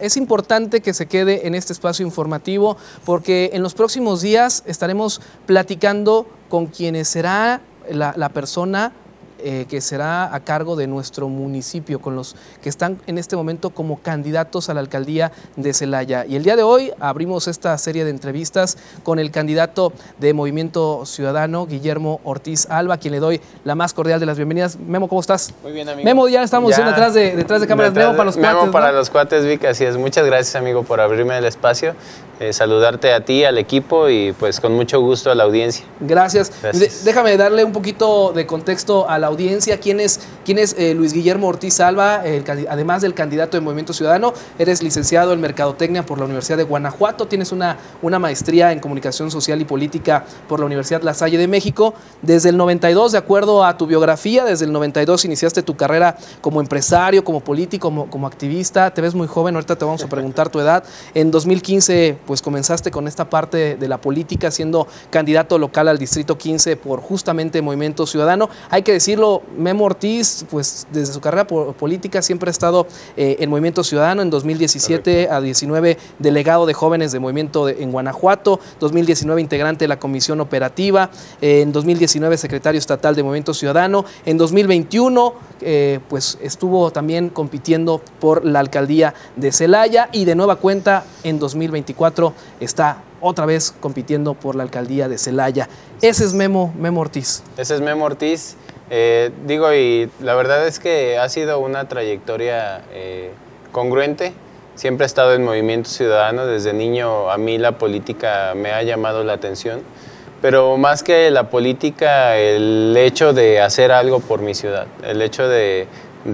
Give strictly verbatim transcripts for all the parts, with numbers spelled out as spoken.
es importante que se quede en este espacio informativo porque en los próximos días estaremos platicando con quienes será la, la persona Eh, que será a cargo de nuestro municipio, con los que están en este momento como candidatos a la alcaldía de Celaya. Y el día de hoy abrimos esta serie de entrevistas con el candidato de Movimiento Ciudadano, Guillermo Ortiz Alba, a quien le doy la más cordial de las bienvenidas. Memo, ¿cómo estás? Muy bien, amigo. Memo, ya estamos ya detrás de, detrás de cámaras. Detrás, Memo para los Memo cuates, para ¿no? los cuates, Vic, así es. Muchas gracias, amigo, por abrirme el espacio. Eh, saludarte a ti, al equipo y pues con mucho gusto a la audiencia. Gracias. Gracias. De, déjame darle un poquito de contexto a la audiencia. ¿Quién es, quién es eh, Luis Guillermo Ortiz Alba? El, además del candidato de Movimiento Ciudadano, eres licenciado en Mercadotecnia por la Universidad de Guanajuato, tienes una, una maestría en Comunicación Social y Política por la Universidad La Salle de México. Desde el noventa y dos, de acuerdo a tu biografía, desde el noventa y dos iniciaste tu carrera como empresario, como político, como, como activista. Te ves muy joven, ahorita te vamos a preguntar tu edad. En dos mil quince, pues comenzaste con esta parte de la política siendo candidato local al Distrito quince por justamente Movimiento Ciudadano. Hay que decirlo, Memo Ortiz, pues desde su carrera política siempre ha estado eh, en Movimiento Ciudadano. En dos mil diecisiete a diecinueve delegado de jóvenes de Movimiento de, en Guanajuato, dos mil diecinueve integrante de la Comisión Operativa, eh, en dos mil diecinueve secretario estatal de Movimiento Ciudadano, en dos mil veintiuno eh, pues estuvo también compitiendo por la alcaldía de Celaya y de nueva cuenta en dos mil veinticuatro está otra vez compitiendo por la alcaldía de Celaya. Ese es Memo, Memo Ortiz. Ese es Memo Ortiz. Eh, digo, y la verdad es que ha sido una trayectoria eh, congruente. Siempre he estado en Movimiento Ciudadano. Desde niño a mí la política me ha llamado la atención. Pero más que la política, el hecho de hacer algo por mi ciudad, el hecho de,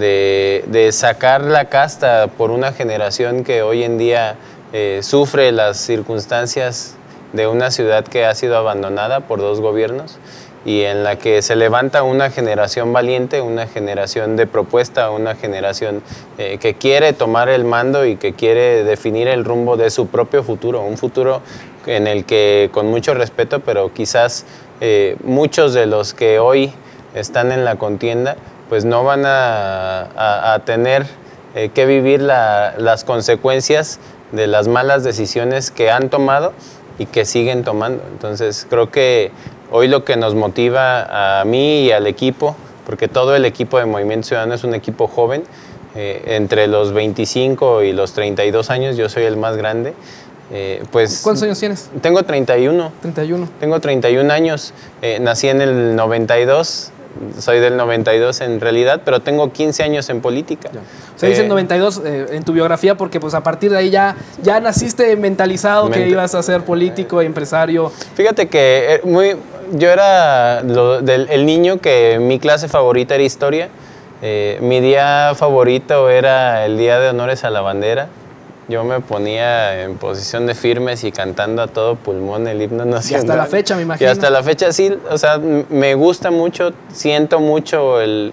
de, de sacar la casta por una generación que hoy en día eh, sufre las circunstancias de una ciudad que ha sido abandonada por dos gobiernos y en la que se levanta una generación valiente, una generación de propuesta, una generación eh, que quiere tomar el mando y que quiere definir el rumbo de su propio futuro, un futuro en el que, con mucho respeto, pero quizás eh, muchos de los que hoy están en la contienda, pues no van a, a, a tener eh, que vivir la, las consecuencias de las malas decisiones que han tomado y que siguen tomando. Entonces creo que hoy lo que nos motiva a mí y al equipo, porque todo el equipo de Movimiento Ciudadano es un equipo joven, eh, entre los veinticinco y los treinta y dos años, yo soy el más grande. Eh, pues, ¿Cuántos años tienes? Tengo treinta y uno. treinta y uno. Tengo treinta y un años. Eh, nací en el noventa y dos. Soy del noventa y dos en realidad, pero tengo quince años en política. Ya. Se dice eh, noventa y dos eh, en tu biografía porque pues a partir de ahí ya, ya naciste mentalizado Mental. que ibas a ser político, empresario. Fíjate que muy, yo era lo, del, el niño que mi clase favorita era historia. Eh, mi día favorito era el Día de Honores a la Bandera. Yo me ponía en posición de firmes y cantando a todo pulmón el himno nacional. Y hasta la fecha, me imagino. Y hasta la fecha sí, o sea, me gusta mucho, siento mucho el,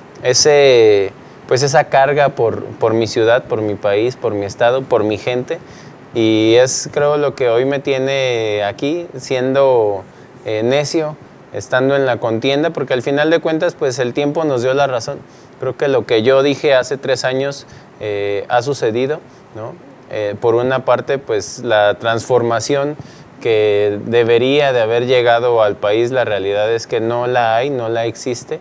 ese, pues esa carga por, por mi ciudad, por mi país, por mi estado, por mi gente. Y es, creo, lo que hoy me tiene aquí, siendo eh, necio, estando en la contienda, porque al final de cuentas, pues el tiempo nos dio la razón. Creo que lo que yo dije hace tres años eh, ha sucedido, ¿no? Eh, por una parte, pues la transformación que debería de haber llegado al país, la realidad es que no la hay, no la existe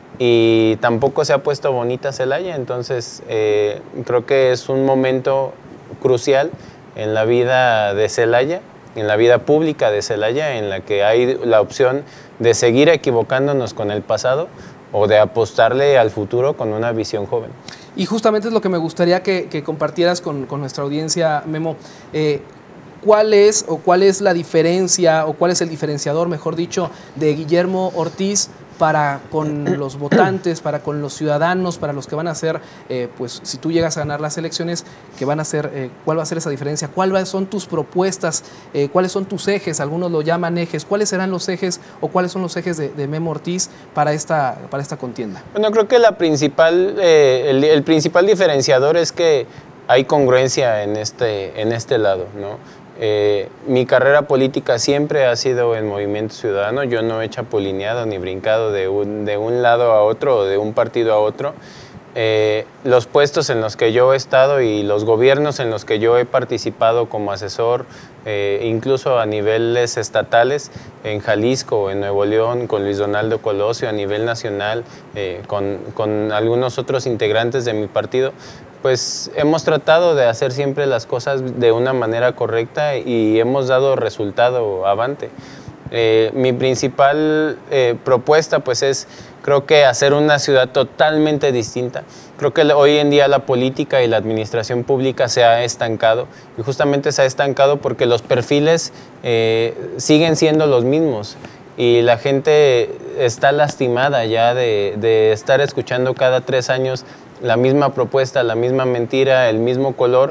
y tampoco se ha puesto bonita Celaya, entonces eh, creo que es un momento crucial en la vida de Celaya, en la vida pública de Celaya, en la que hay la opción de seguir equivocándonos con el pasado o de apostarle al futuro con una visión joven. Y justamente es lo que me gustaría que, que compartieras con, con nuestra audiencia, Memo. Eh, ¿Cuál es o cuál es la diferencia o cuál es el diferenciador, mejor dicho, de Guillermo Ortiz para con los votantes, para con los ciudadanos, para los que van a hacer, eh, pues si tú llegas a ganar las elecciones, que van a hacer, eh, ¿cuál va a ser esa diferencia? ¿Cuáles son tus propuestas? Eh, ¿Cuáles son tus ejes? Algunos lo llaman ejes. ¿Cuáles serán los ejes o cuáles son los ejes de, de Memo Ortiz para esta, para esta contienda? Bueno, creo que la principal, eh, el, el principal diferenciador es que hay congruencia en este, en este lado, ¿no? Eh, mi carrera política siempre ha sido en Movimiento Ciudadano. Yo no he chapulineado ni brincado de un, de un lado a otro o de un partido a otro. eh, los puestos en los que yo he estado y los gobiernos en los que yo he participado como asesor, eh, incluso a niveles estatales, en Jalisco, en Nuevo León, con Luis Donaldo Colosio, a nivel nacional, eh, con, con algunos otros integrantes de mi partido, pues hemos tratado de hacer siempre las cosas de una manera correcta y hemos dado resultado avante. Eh, mi principal eh, propuesta pues es, creo que hacer una ciudad totalmente distinta. Creo que hoy en día la política y la administración pública se ha estancado y justamente se ha estancado porque los perfiles eh, siguen siendo los mismos y la gente está lastimada ya de, de estar escuchando cada tres años la misma propuesta, la misma mentira, el mismo color,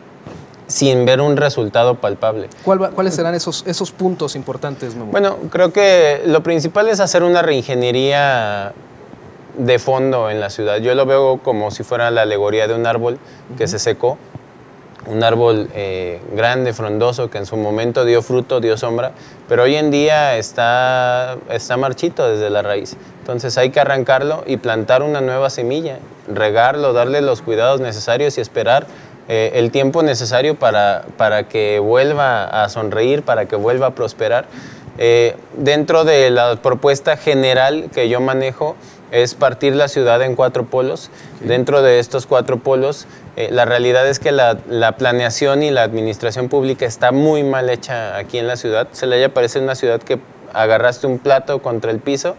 sin ver un resultado palpable. ¿Cuál va, ¿Cuáles serán esos, esos puntos importantes, Memo? Bueno, creo que lo principal es hacer una reingeniería de fondo en la ciudad. Yo lo veo como si fuera la alegoría de un árbol que uh-huh. se secó, un árbol eh, grande, frondoso, que en su momento dio fruto, dio sombra, pero hoy en día está, está marchito desde la raíz. Entonces hay que arrancarlo y plantar una nueva semilla, regarlo, darle los cuidados necesarios y esperar Eh, el tiempo necesario para, para que vuelva a sonreír, para que vuelva a prosperar. Eh, dentro de la propuesta general que yo manejo es partir la ciudad en cuatro polos. Sí. Dentro de estos cuatro polos, eh, la realidad es que la, la planeación y la administración pública está muy mal hecha aquí en la ciudad. Celaya parece una ciudad que agarraste un plato contra el piso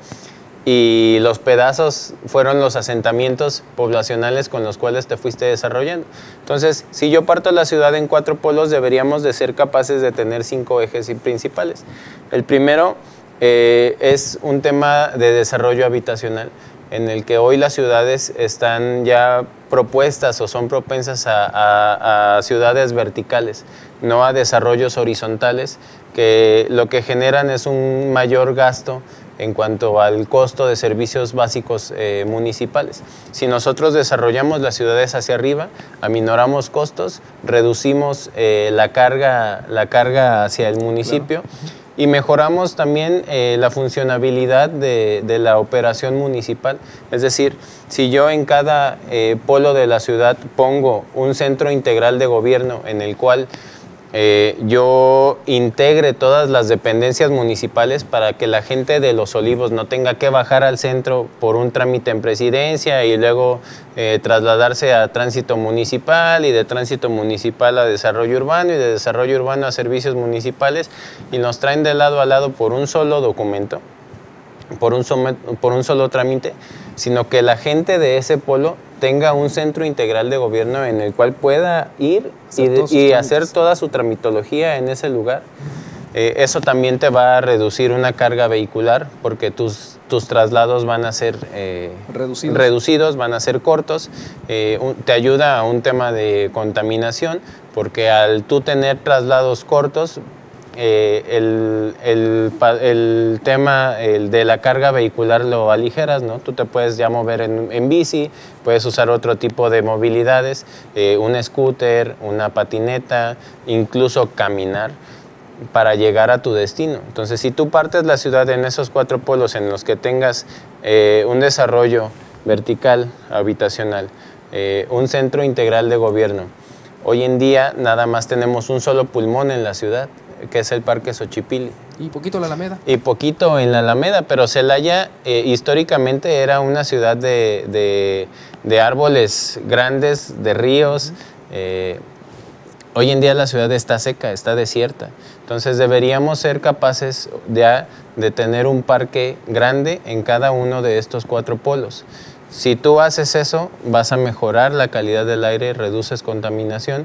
y los pedazos fueron los asentamientos poblacionales con los cuales te fuiste desarrollando. Entonces, si yo parto la ciudad en cuatro polos, deberíamos de ser capaces de tener cinco ejes principales. El primero eh, es un tema de desarrollo habitacional, en el que hoy las ciudades están ya propuestas o son propensas a, a, a ciudades verticales, no a desarrollos horizontales, que lo que generan es un mayor gasto en cuanto al costo de servicios básicos eh, municipales. Si nosotros desarrollamos las ciudades hacia arriba, aminoramos costos, reducimos eh, la, carga, la carga hacia el municipio, claro. Y mejoramos también eh, la funcionabilidad de, de la operación municipal. Es decir, si yo en cada eh, polo de la ciudad pongo un centro integral de gobierno en el cual Eh, yo integre todas las dependencias municipales para que la gente de Los Olivos no tenga que bajar al centro por un trámite en presidencia y luego eh, trasladarse a tránsito municipal y de tránsito municipal a desarrollo urbano y de desarrollo urbano a servicios municipales y nos traen de lado a lado por un solo documento, por un, por un solo trámite, sino que la gente de ese polo tenga un centro integral de gobierno en el cual pueda ir y, de, y hacer toda su tramitología en ese lugar. Eh, eso también te va a reducir una carga vehicular porque tus, tus traslados van a ser eh, reducidos. reducidos, van a ser cortos. Eh, un, te ayuda a un tema de contaminación porque al tú tener traslados cortos, Eh, el, el, el tema el de la carga vehicular lo aligeras, ¿no? Tú te puedes ya mover en, en bici, puedes usar otro tipo de movilidades, eh, un scooter, una patineta, incluso caminar para llegar a tu destino. Entonces, si tú partes la ciudad en esos cuatro polos en los que tengas eh, un desarrollo vertical, habitacional, eh, un centro integral de gobierno, hoy en día nada más tenemos un solo pulmón en la ciudad, que es el Parque Xochipilli. Y poquito la Alameda. Y poquito en la Alameda, pero Celaya eh, históricamente era una ciudad de, de, de árboles grandes, de ríos. Eh, hoy en día la ciudad está seca, está desierta. Entonces deberíamos ser capaces de, de tener un parque grande en cada uno de estos cuatro polos. Si tú haces eso, vas a mejorar la calidad del aire, reduces contaminación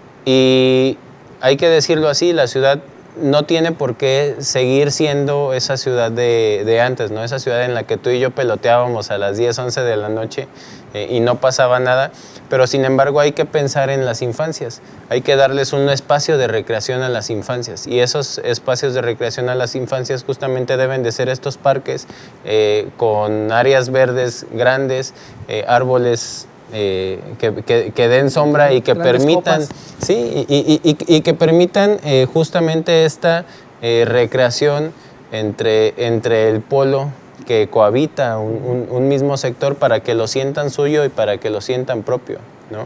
y hay que decirlo así, la ciudad no tiene por qué seguir siendo esa ciudad de, de antes, ¿no? Esa ciudad en la que tú y yo peloteábamos a las diez, once de la noche eh, y no pasaba nada, pero sin embargo hay que pensar en las infancias, hay que darles un espacio de recreación a las infancias y esos espacios de recreación a las infancias justamente deben de ser estos parques eh, con áreas verdes grandes, eh, árboles Eh, que, que, que den sombra y que Grandes permitan sí, y, y, y, y que permitan eh, justamente esta eh, recreación entre, entre el polo que cohabita un, un, un mismo sector para que lo sientan suyo y para que lo sientan propio, ¿no?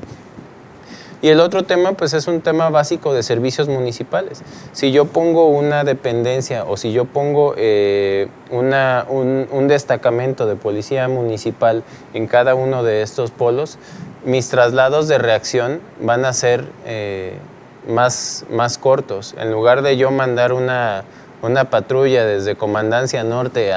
Y el otro tema, pues es un tema básico de servicios municipales. Si yo pongo una dependencia o si yo pongo eh, una, un, un destacamento de policía municipal en cada uno de estos polos, mis traslados de reacción van a ser eh, más, más cortos. En lugar de yo mandar una, una patrulla desde Comandancia Norte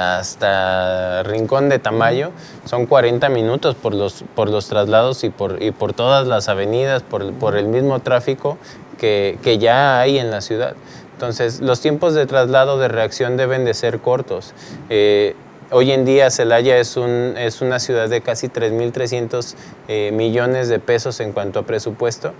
hasta Rincón de Tamayo, son cuarenta minutos por los, por los traslados y por, y por todas las avenidas, por, por el mismo tráfico que, que ya hay en la ciudad. Entonces, los tiempos de traslado de reacción deben de ser cortos. Eh, Hoy en día Celaya es, un, es una ciudad de casi tres mil trescientos eh, millones de pesos en cuanto a presupuesto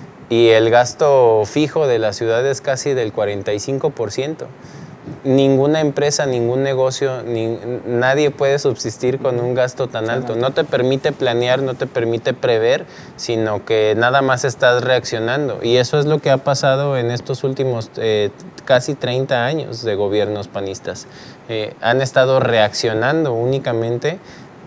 y el gasto fijo de la ciudad es casi del cuarenta y cinco por ciento. Ninguna empresa, ningún negocio, ni, nadie puede subsistir con un gasto tan alto. No te permite planear, no te permite prever, sino que nada más estás reaccionando. Y eso es lo que ha pasado en estos últimos eh, casi treinta años de gobiernos panistas. Eh, han estado reaccionando únicamente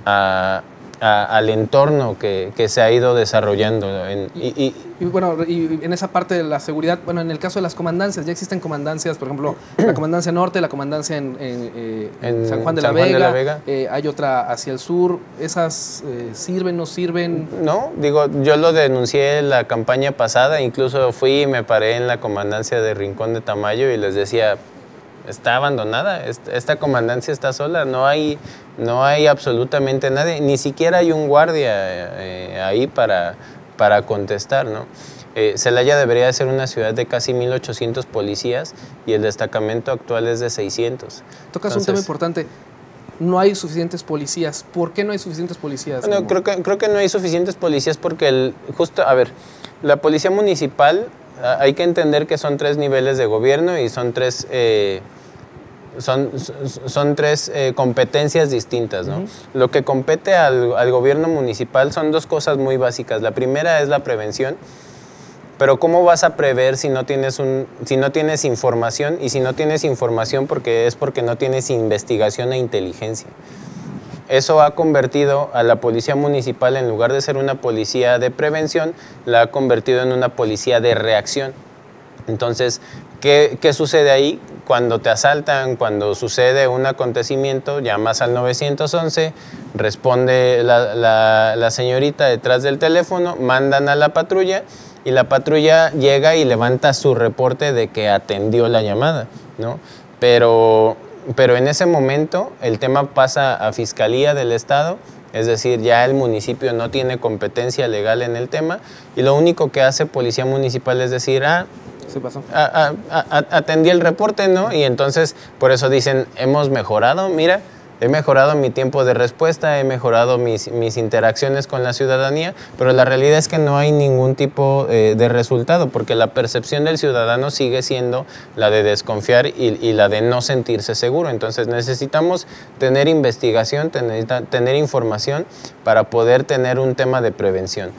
a, a, al entorno que, que se ha ido desarrollando. En, y, y, y bueno, y en esa parte de la seguridad, bueno, en el caso de las comandancias, ya existen comandancias, por ejemplo, la Comandancia Norte, la Comandancia en, en, eh, en San Juan de San la Juan Vega, de la Vega. Eh, hay otra hacia el sur, ¿esas eh, sirven, no sirven? No, digo, yo lo denuncié la campaña pasada, incluso fui y me paré en la Comandancia de Rincón de Tamayo y les decía, está abandonada, esta comandancia está sola, no hay, no hay absolutamente nadie, ni siquiera hay un guardia eh, ahí para, para contestar, ¿no? Eh, Celaya debería ser una ciudad de casi mil ochocientos policías y el destacamento actual es de seiscientos. Tocas Entonces, un tema importante. No hay suficientes policías. ¿Por qué no hay suficientes policías? Bueno, creo que, creo que no hay suficientes policías porque, el, justo, a ver, la policía municipal, hay que entender que son tres niveles de gobierno y son tres... Eh, Son, son tres eh, competencias distintas, ¿no? Uh-huh. Lo que compete al, al gobierno municipal son dos cosas muy básicas. La primera es la prevención, pero ¿cómo vas a prever si no tienes, un, si no tienes información? Y si no tienes información porque es porque no tienes investigación e inteligencia. Eso ha convertido a la policía municipal, en lugar de ser una policía de prevención, la ha convertido en una policía de reacción. Entonces, ¿qué, qué sucede ahí? Cuando te asaltan, cuando sucede un acontecimiento, llamas al nueve once, responde la, la, la señorita detrás del teléfono, mandan a la patrulla y la patrulla llega y levanta su reporte de que atendió la llamada, ¿no? Pero, pero en ese momento el tema pasa a Fiscalía del Estado, es decir, ya el municipio no tiene competencia legal en el tema y lo único que hace Policía Municipal es decir, ah, ¿qué pasó? A, a, a, atendí el reporte, ¿no? Y entonces, por eso dicen, hemos mejorado, mira, he mejorado mi tiempo de respuesta, he mejorado mis, mis interacciones con la ciudadanía, pero la realidad es que no hay ningún tipo eh, de resultado, porque la percepción del ciudadano sigue siendo la de desconfiar y, y la de no sentirse seguro. Entonces necesitamos tener investigación, tener, tener información para poder tener un tema de prevención.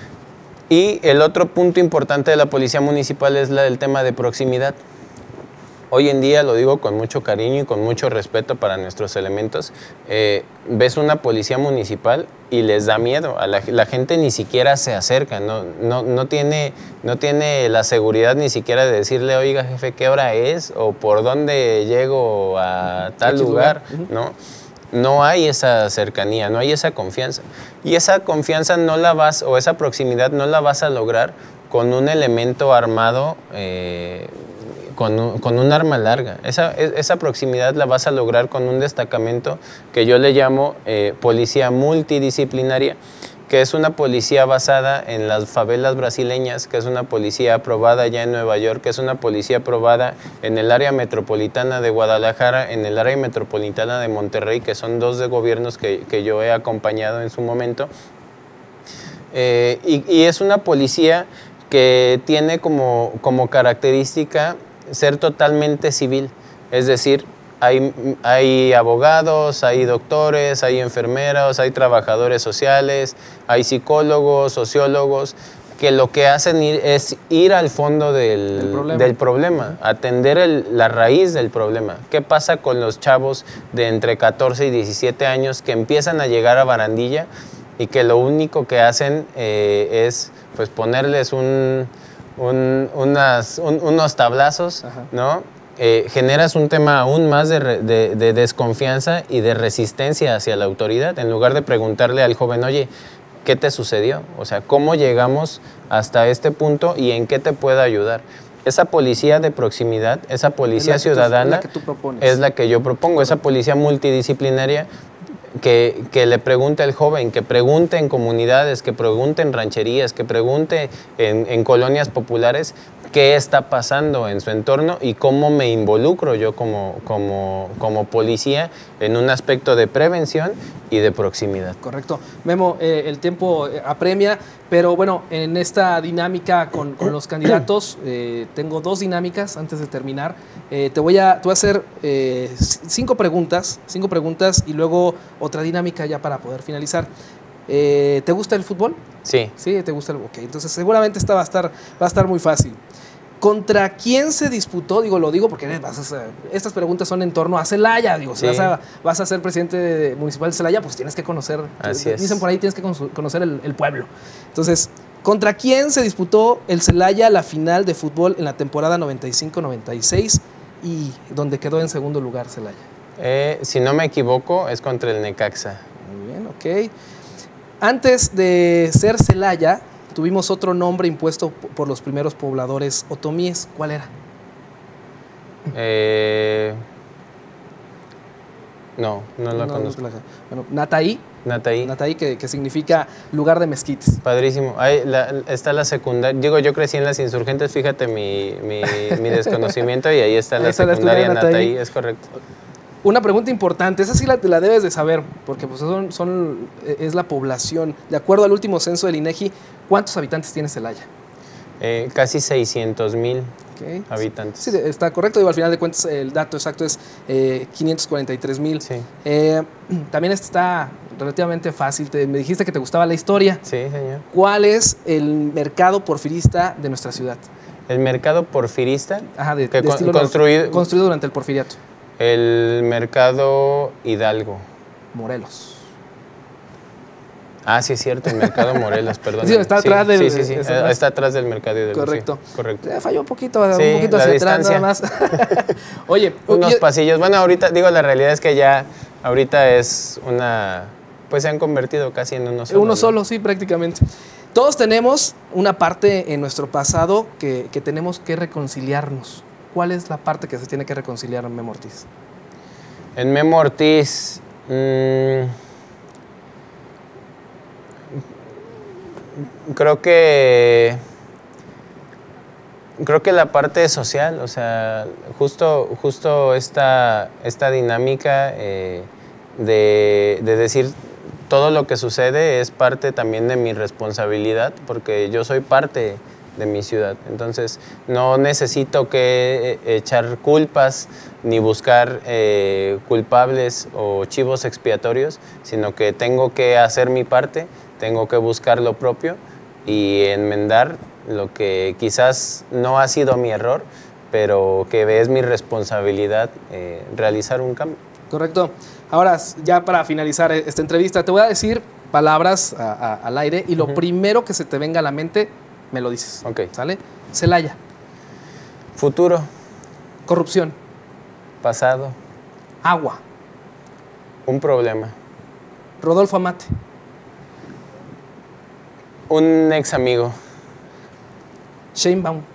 Y el otro punto importante de la policía municipal es la del tema de proximidad. Hoy en día, lo digo con mucho cariño y con mucho respeto para nuestros elementos, eh, ves una policía municipal y les da miedo. A la, la gente ni siquiera se acerca, no, no, no, tiene, no tiene la seguridad ni siquiera de decirle, oiga jefe, ¿qué hora es? O por dónde llego a tal lugar, ¿no? No hay esa cercanía, no hay esa confianza. Y esa confianza no la vas, o esa proximidad no la vas a lograr con un elemento armado, eh, con, un, con un arma larga. Esa, esa proximidad la vas a lograr con un destacamento que yo le llamo eh, policía multidisciplinaria, que es una policía basada en las favelas brasileñas, que es una policía aprobada ya en Nueva York, que es una policía aprobada en el área metropolitana de Guadalajara, en el área metropolitana de Monterrey, que son dos de gobiernos que, que yo he acompañado en su momento. Eh, y, y es una policía que tiene como, como característica ser totalmente civil, es decir, Hay, hay abogados, hay doctores, hay enfermeros, hay trabajadores sociales, hay psicólogos, sociólogos. que lo que hacen ir, es ir al fondo del, del problema, del problema atender el, la raíz del problema. ¿Qué pasa con los chavos de entre catorce y diecisiete años que empiezan a llegar a Barandilla y que lo único que hacen eh, es pues, ponerles un, un, unas, un, unos tablazos, ¿no? Eh, generas un tema aún más de, de, de desconfianza y de resistencia hacia la autoridad, en lugar de preguntarle al joven, oye, ¿qué te sucedió? O sea, ¿cómo llegamos hasta este punto y en qué te puedo ayudar? Esa policía de proximidad, esa policía es ciudadana, tú, es, la que tú propones. es la que yo propongo, esa policía multidisciplinaria que, que le pregunte al joven, que pregunte en comunidades, que pregunte en rancherías, que pregunte en, en colonias populares qué está pasando en su entorno y cómo me involucro yo como, como, como policía en un aspecto de prevención y de proximidad. Correcto. Memo, eh, el tiempo apremia, pero bueno, en esta dinámica con, con los candidatos, eh, tengo dos dinámicas antes de terminar. Eh, te, voy a, te voy a hacer eh, cinco preguntas, cinco preguntas y luego otra dinámica ya para poder finalizar. Eh, ¿Te gusta el fútbol? Sí. Sí, te gusta el... Ok, entonces seguramente esta va a estar, va a estar muy fácil. ¿Contra quién se disputó? Digo, lo digo porque vas a hacer, estas preguntas son en torno a Celaya. Digo, sí. si vas a, vas a ser presidente municipal de Celaya, pues tienes que conocer, Así dicen es. por ahí, tienes que conocer el, el pueblo. Entonces, ¿contra quién se disputó el Celaya la final de fútbol en la temporada noventa y cinco noventa y seis y donde quedó en segundo lugar Celaya? Eh, si no me equivoco, es contra el Necaxa. Muy bien, ok. Antes de ser Celaya, tuvimos otro nombre impuesto por los primeros pobladores otomíes. ¿Cuál era? Eh, no, no lo no, conozco. No la, bueno, Nataí. Nataí. Nataí, que, que significa lugar de mezquites. Padrísimo. Ahí la, está la secundaria. Digo, yo crecí en las Insurgentes, fíjate mi, mi, mi desconocimiento, y ahí está ahí la está secundaria la Nataí. Nataí, es correcto. Una pregunta importante, esa sí la, la debes de saber, porque pues son, son, es la población. De acuerdo al último censo del INEGI, ¿cuántos habitantes tiene Celaya? Eh, casi seiscientos mil okay. habitantes. Sí, está correcto. Digo, al final de cuentas, el dato exacto es eh, quinientos cuarenta y tres mil. Sí. Eh, también está relativamente fácil. Te, me dijiste que te gustaba la historia. Sí, señor. ¿Cuál es el mercado porfirista de nuestra ciudad? ¿El mercado porfirista? Ajá, de, que de con, construido, construido durante el porfiriato. El mercado Hidalgo. Morelos. Ah, sí, es cierto, el mercado Morelos, perdón. Sí, está atrás sí, del... Sí, sí, sí. Está, atrás. está atrás del mercado Hidalgo. Correcto. Sí, correcto. Eh, falló un poquito, sí, un poquito hacia atrás nada más. Oye. Unos yo... pasillos. Bueno, ahorita, digo, la realidad es que ya, ahorita es una... Pues se han convertido casi en uno solo. Uno ¿no? solo, sí, prácticamente. Todos tenemos una parte en nuestro pasado que, que tenemos que reconciliarnos. ¿Cuál es la parte que se tiene que reconciliar en Memo Ortiz? En Memo Ortiz, mmm, creo que creo que la parte social, o sea, justo, justo esta, esta dinámica eh, de, de decir todo lo que sucede es parte también de mi responsabilidad, porque yo soy parte de mi ciudad. Entonces, no necesito que echar culpas ni buscar eh, culpables o chivos expiatorios, sino que tengo que hacer mi parte, tengo que buscar lo propio y enmendar lo que quizás no ha sido mi error, pero que es mi responsabilidad eh, realizar un cambio. Correcto. Ahora, ya para finalizar esta entrevista, te voy a decir palabras a, a, al aire y lo uh-huh. primero que se te venga a la mente, me lo dices. Ok. ¿Sale? Celaya. Futuro. Corrupción. Pasado. Agua. Un problema. Rodolfo Amate. Un ex amigo. Sheinbaum.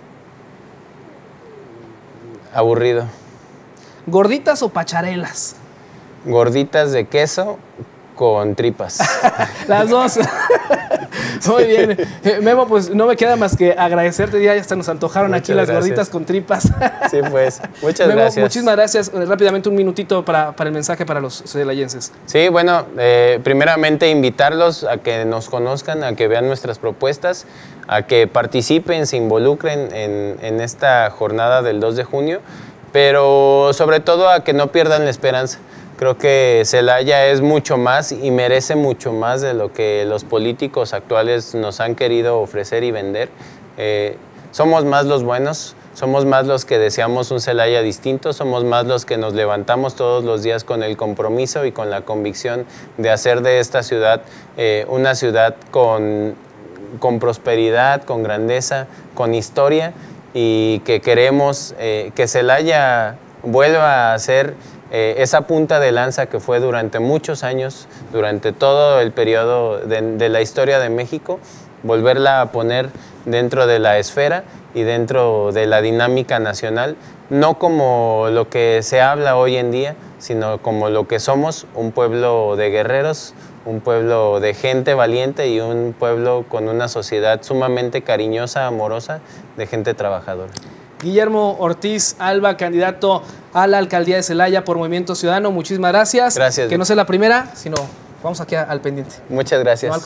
Aburrido. ¿Gorditas o pacharelas? Gorditas de queso con tripas. Las dos. Muy bien. Memo, pues no me queda más que agradecerte. Ya hasta nos antojaron Muchas aquí las gracias. gorditas con tripas. Sí, pues. Muchas Memo, gracias. Muchísimas gracias. Rápidamente un minutito para, para el mensaje para los celayenses. Sí, bueno, eh, primeramente invitarlos a que nos conozcan, a que vean nuestras propuestas, a que participen, se involucren en, en esta jornada del dos de junio, pero sobre todo a que no pierdan la esperanza. Creo que Celaya es mucho más y merece mucho más de lo que los políticos actuales nos han querido ofrecer y vender. Eh, somos más los buenos, somos más los que deseamos un Celaya distinto, somos más los que nos levantamos todos los días con el compromiso y con la convicción de hacer de esta ciudad eh, una ciudad con, con prosperidad, con grandeza, con historia, y que queremos eh, que Celaya vuelva a ser eh, esa punta de lanza que fue durante muchos años, durante todo el periodo de, de la historia de México, volverla a poner dentro de la esfera y dentro de la dinámica nacional, no como lo que se habla hoy en día, sino como lo que somos, un pueblo de guerreros, un pueblo de gente valiente y un pueblo con una sociedad sumamente cariñosa, amorosa, de gente trabajadora. Guillermo Ortiz Alba, candidato a la alcaldía de Celaya por Movimiento Ciudadano, muchísimas gracias. Gracias. Que no sea la primera, sino vamos aquí al pendiente. Muchas gracias.